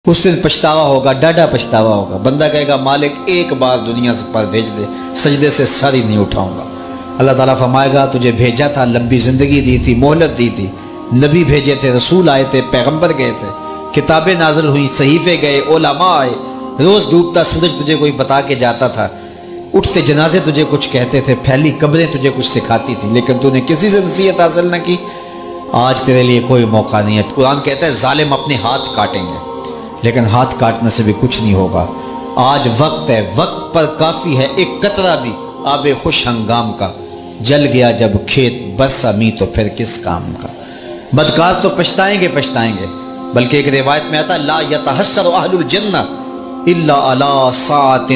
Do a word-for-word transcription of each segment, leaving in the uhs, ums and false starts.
اس دن پچھتاوا ہوگا، ڈاڈا پچھتاوا ہوگا۔ بندہ کہے گا مالک ایک بار دنیا سے پر بھیج دے، سجدے سے سر ہی نہیں اٹھاؤں گا۔ اللہ تعالیٰ فرمائے گا تجھے بھیجا تھا، لمبی زندگی دی تھی، مہلت دی تھی، نبی بھیجے تھے، رسول آئے تھے، پیغمبر گئے تھے، کتابیں نازل ہوئیں، صحیفے گئے، علماء آئے، روز ڈوبتا سورج تجھے کوئی بتا کے جاتا تھا، اٹھتے جنازے تجھے کچھ کہتے تھے، پھیلی قبریں تجھے کچھ سکھاتی تھی، لیکن تو نے کسی سے نصیحت حاصل نہ کی۔ آج تیرے لیے کوئی موقع نہیں ہے۔ قرآن کہتا ہے ظالم اپنے ہاتھ کاٹیں گے، لیکن ہاتھ کاٹنے سے بھی کچھ نہیں ہوگا۔ آج وقت ہے، وقت پر کافی ہے، ایک قطرہ بھی آب خوش ہنگام کا، جل گیا جب کھیت برسا می تو پھر کس کام کا۔ بدکار تو پچھتائیں گے پچھتائیں گے، بلکہ ایک روایت میں آتا لا یتحسر اہل الجنہ الا علی ساعۃ،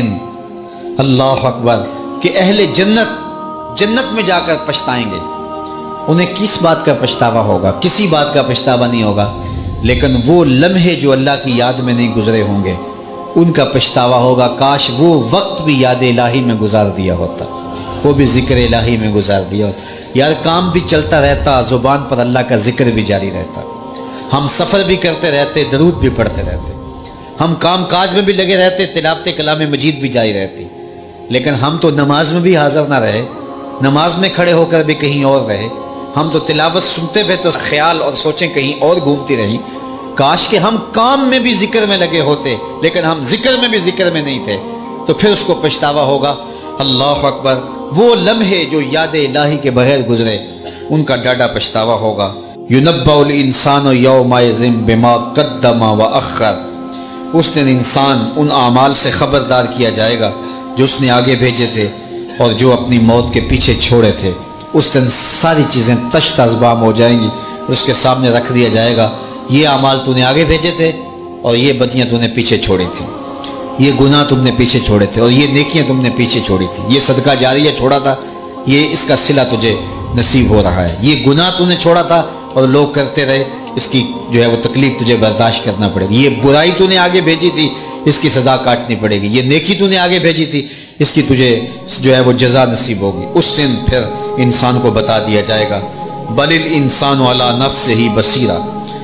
اللہ اکبر، کہ اہل جنت جنت میں جا کر پچھتائیں گے۔ انہیں کس بات کا پچھتاوا ہوگا؟ کسی بات کا پچھتاوا نہیں ہوگا، لیکن وہ لمحے جو اللہ کی یاد میں نہیں گزرے ہوں گے ان کا پچھتاوا ہوگا۔ کاش وہ وقت بھی یاد الہی میں گزار دیا ہوتا، وہ بھی ذکر الہی میں گزار دیا ہوتا۔ یار کام بھی چلتا رہتا، زبان پر اللہ کا ذکر بھی جاری رہتا، ہم سفر بھی کرتے رہتے، درود بھی پڑھتے رہتے، ہم کام کاج میں بھی لگے رہتے، تلاوت کلام مجید بھی جاری رہتی، لیکن ہم تو نماز میں بھی حاضر نہ رہے، نماز میں کھڑے ہو کر بھی کہیں اور رہے، ہم تو تلاوت سنتے بھی تو خیال اور سوچیں کہیں اور گھومتی رہیں۔ کاش کہ ہم کام میں بھی ذکر میں لگے ہوتے، لیکن ہم ذکر میں بھی ذکر میں نہیں تھے، تو پھر اس کو پچھتاوا ہوگا۔ اللہ اکبر، وہ لمحے جو یاد الہی کے بغیر گزرے ان کا ڈاڈا پچھتاوا ہوگا۔ يُنَبَّأُ الْإِنسَانُ يَوْمَئِذٍ بِمَا قَدَّمَ وَأَخَّرَ، اس دن انسان ان اعمال سے خبردار کیا جائے گا جو اس نے آگے بھیجے تھے اور جو اپنی موت کے پیچھے چھوڑے تھے۔ اس دن ساری چیزیں تشت ازبام ہو جائیں گی، اس کے سامنے رکھ دیا جائے گا، یہ اعمال تو نے آگے بھیجے تھے اور یہ بدیاں تو نے پیچھے چھوڑی تھی، یہ گناہ تم نے پیچھے چھوڑے تھے اور یہ نیکیاں تم نے پیچھے چھوڑی تھی، یہ صدقہ جاریہ چھوڑا تھا، یہ اس کا صلہ تجھے نصیب ہو رہا ہے، یہ گناہ تو نے چھوڑا تھا اور لوگ کرتے رہے، اس کی جو ہے وہ تکلیف تجھے برداشت کرنا پڑے گی، یہ برائی تو نے آگے بھیجی تھی، اس کی سزا کاٹنی پڑے گی، یہ نیکی تو نے آگے بھیجی تھی، اس کی تجھے جو ہے وہ جزا نصیب ہوگی۔ اس دن پھر انسان کو بتا دیا جائے گا بل الانسان علی نفسہ بصیرہ،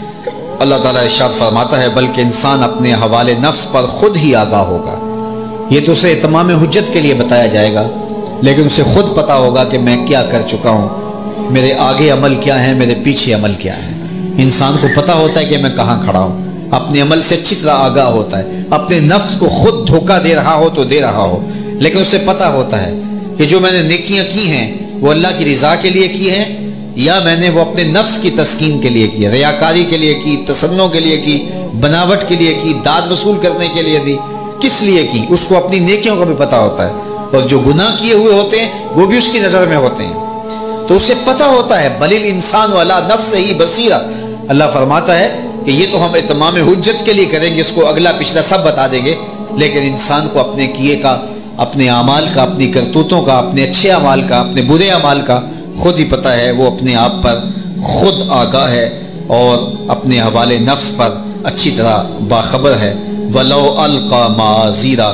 اللہ تعالیٰ ارشاد فرماتا ہے بلکہ انسان اپنے حوالے نفس پر خود ہی آگاہ ہوگا۔ یہ تو اسے تمام حجت کے لیے بتایا جائے گا، لیکن اسے خود پتا ہوگا کہ میں کیا کر چکا ہوں، میرے آگے عمل کیا ہے، میرے پیچھے عمل کیا ہے۔ انسان کو پتا ہوتا ہے کہ میں کہاں کھڑا ہوں، اپنے عمل سے اچھی طرح آگاہ ہوتا ہے، اپنے نفس کو خود دھوکہ دے رہا ہو تو دے رہا ہو، لیکن اسے پتا ہوتا ہے کہ جو میں نے نیکیاں کی ہیں وہ اللہ کی رضا کے لیے کی ہیں یا میں نے وہ اپنے نفس کی تسکین کے لیے کی، ریاکاری کے لیے کی، تسنع کے لیے کی، بناوٹ کے لیے کی، داد وصول کرنے کے لیے دی، کس لیے کی، اس کو اپنی نیکیوں کا بھی پتا ہوتا ہے، اور جو گناہ کیے ہوئے ہوتے ہیں وہ بھی اس کی نظر میں ہوتے ہیں، تو اسے پتا ہوتا ہے بل الانسان علی نفسہ بصیرہ۔ اللہ فرماتا ہے کہ یہ تو ہم اتمام حجت کے لیے کریں گے، اس کو اگلا پچھلا سب بتا دیں گے، لیکن انسان کو اپنے کیے کا، اپنے اعمال کا، اپنی کرتوتوں کا، اپنے اچھے اعمال کا، اپنے برے اعمال کا خود ہی پتہ ہے، وہ اپنے آپ پر خود آگاہ ہے اور اپنے حوالے نفس پر اچھی طرح باخبر ہے۔ وَلَوْ أَلْقَى مَعَاذِيرًا،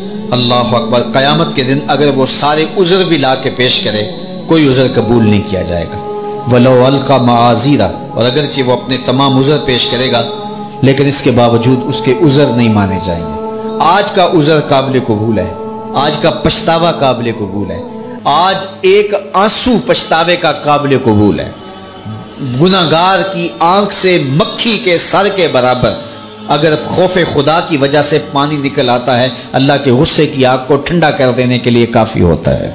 اللہ اکبر، قیامت کے دن اگر وہ سارے عذر بھی لا کے پیش کرے کوئی عذر قبول نہیں کیا جائے گا۔ وَلَوْ أَلْقَى مَعَاذِيرًا، اور اگرچہ وہ اپنے تمام عذر پیش کرے گا لیکن اس کے باوجود اس کے عذر نہیں مانے جائیں گے۔ آج کا عذر قابل قبول ہے، آج کا پچھتاوا قابل قبول ہے، آج ایک آنسو پچھتاوے کا قابل قبول ہے۔ گناہگار کی آنکھ سے مکھی کے سر کے برابر اگر خوف خدا کی وجہ سے پانی نکل آتا ہے، اللہ کے غصے کی آگ کو ٹھنڈا کر دینے کے لیے کافی ہوتا ہے۔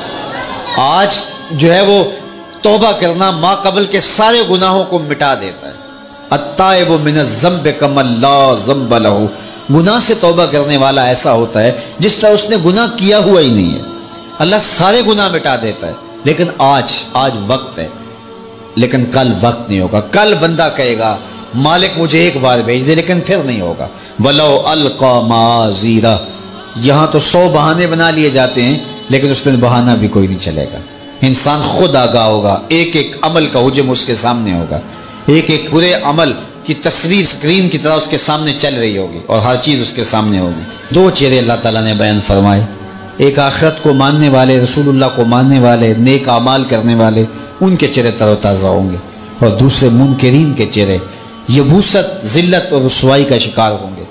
آج جو ہے وہ توبہ کرنا ما قبل کے سارے گناہوں کو مٹا دیتا ہے۔ التائب من الذنب کمن لا ذنب لہ، گناہ سے توبہ کرنے والا ایسا ہوتا ہے جس طرح اس نے گناہ کیا ہوا ہی نہیں ہے، اللہ سارے گناہ مٹا دیتا ہے۔ لیکن آج آج وقت ہے، لیکن کل وقت نہیں ہوگا۔ کل بندہ کہے گا مالک مجھے ایک بار بھیج دے، لیکن پھر نہیں ہوگا۔ وَلَوْ أَلْقَى مَعَاذِيرًا، یہاں تو سو بہانے بنا لیے جاتے ہیں لیکن اس دن بہانہ بھی کوئی نہیں چلے گا۔ انسان خود آگاہ ہوگا، ایک ایک عمل کا حجم اس کے سامنے ہوگا، ایک ایک برے عمل کی تصویر اسکرین کی طرح اس کے سامنے چل رہی ہوگی اور ہر چیز اس کے سامنے ہوگی۔ دو چہرے اللہ تعالیٰ نے بیان فرمائے، ایک آخرت کو ماننے والے، رسول اللہ کو ماننے والے، نیک اعمال کرنے والے، ان کے چہرے تر و تازہ ہوں گے، اور دوسرے منکرین کے چہرے یبوست، ذلت اور رسوائی کا شکار ہوں گے۔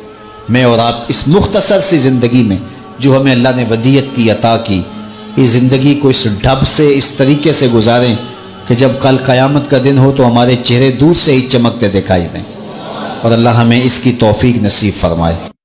میں اور آپ اس مختصر سی زندگی میں جو ہمیں اللہ نے ودیعت کی، عطا کی، اس زندگی کو اس ڈھب سے، اس طریقے سے گزاریں کہ جب کل قیامت کا دن ہو تو ہمارے چہرے دور سے ہی چمکتے دکھائی دیں، اور اللہ ہمیں اس کی توفیق نصیب فرمائے۔